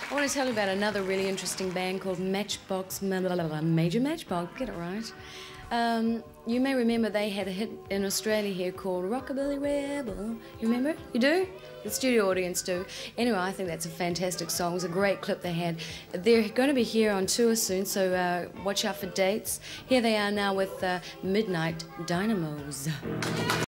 I want to tell you about another really interesting band called Matchbox, Major Matchbox, get it right. You may remember they had a hit in Australia here called Rockabilly Rebel. You remember it? You do? The studio audience do. Anyway, I think that's a fantastic song. It was a great clip they had. They're going to be here on tour soon, so watch out for dates. Here they are now with Midnite Dynamos.